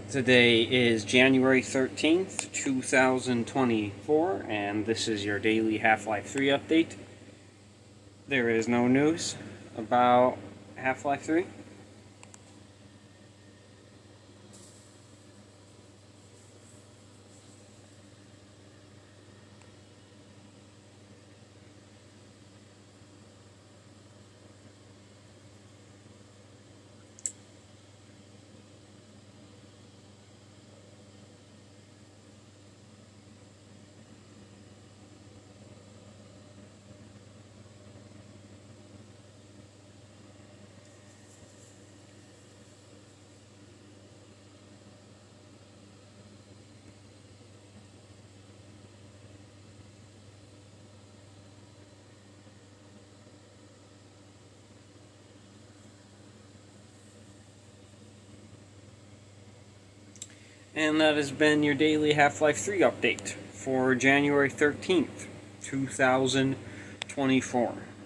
Today is January 13th, 2024, and this is your daily Half-Life 3 update. There is no news about Half-Life 3. And that has been your daily Half-Life 3 update for January 13th, 2024.